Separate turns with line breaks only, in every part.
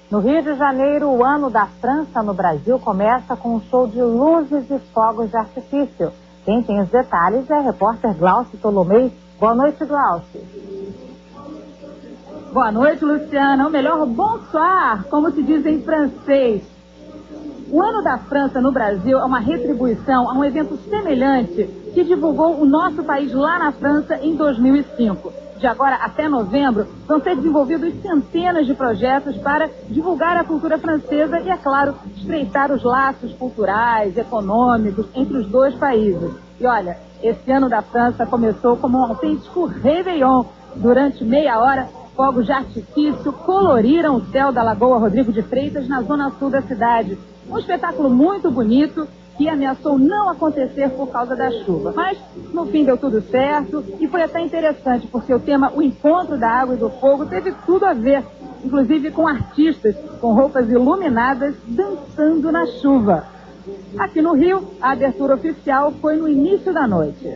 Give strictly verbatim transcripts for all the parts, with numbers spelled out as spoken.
No Rio de Janeiro, o ano da França no Brasil começa com um show de luzes e fogos de artifício. Quem tem os detalhes é a repórter Glauce Tolomei. Boa noite, Glauce.
Boa noite, Luciana. Ou melhor, bonsoir, como se diz em francês. O ano da França no Brasil é uma retribuição a um evento semelhante que divulgou o nosso país lá na França em dois mil e cinco. De agora até novembro, vão ser desenvolvidos centenas de projetos para divulgar a cultura francesa e, é claro, estreitar os laços culturais, econômicos entre os dois países. E olha, esse ano da França começou como um autêntico réveillon. Durante meia hora, fogos de artifício coloriram o céu da Lagoa Rodrigo de Freitas, na zona sul da cidade. Um espetáculo muito bonito que ameaçou não acontecer por causa da chuva. Mas, no fim, deu tudo certo e foi até interessante, porque o tema O Encontro da Água e do Fogo teve tudo a ver, inclusive com artistas com roupas iluminadas dançando na chuva. Aqui no Rio, a abertura oficial foi no início da noite.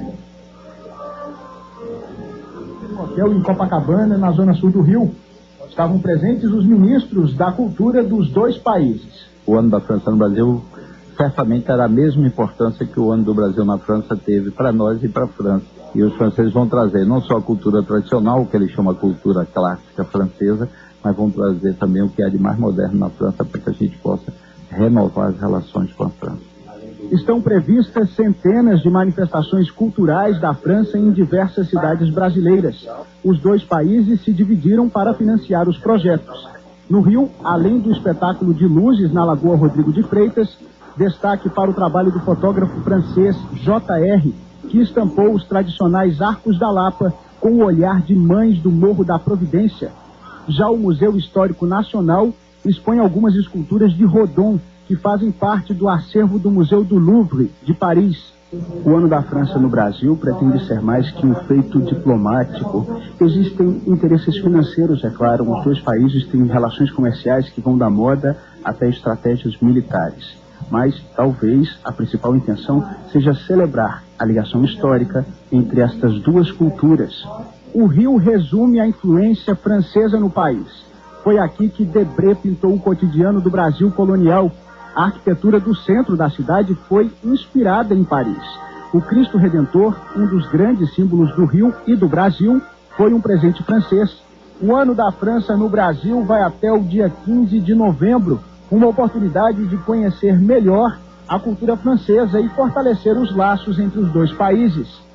No hotel em Copacabana, na zona sul do Rio, estavam presentes os ministros da cultura dos dois países.
O ano da França no Brasil certamente era a mesma importância que o ano do Brasil na França teve para nós e para a França. E os franceses vão trazer não só a cultura tradicional, o que eles chamam de cultura clássica francesa, mas vão trazer também o que há de mais moderno na França para que a gente possa renovar as relações com a França.
Estão previstas centenas de manifestações culturais da França em diversas cidades brasileiras. Os dois países se dividiram para financiar os projetos. No Rio, além do espetáculo de luzes na Lagoa Rodrigo de Freitas, destaque para o trabalho do fotógrafo francês J R, que estampou os tradicionais arcos da Lapa com o olhar de mães do Morro da Providência. Já o Museu Histórico Nacional expõe algumas esculturas de Rodin, que fazem parte do acervo do Museu do Louvre, de Paris. O ano da França no Brasil pretende ser mais que um feito diplomático. Existem interesses financeiros, é claro. Os dois países têm relações comerciais que vão da moda até estratégias militares. Mas talvez a principal intenção seja celebrar a ligação histórica entre estas duas culturas. O Rio resume a influência francesa no país. Foi aqui que Debré pintou o cotidiano do Brasil colonial. A arquitetura do centro da cidade foi inspirada em Paris. O Cristo Redentor, um dos grandes símbolos do Rio e do Brasil, foi um presente francês. O ano da França no Brasil vai até o dia quinze de novembro, uma oportunidade de conhecer melhor a cultura francesa e fortalecer os laços entre os dois países.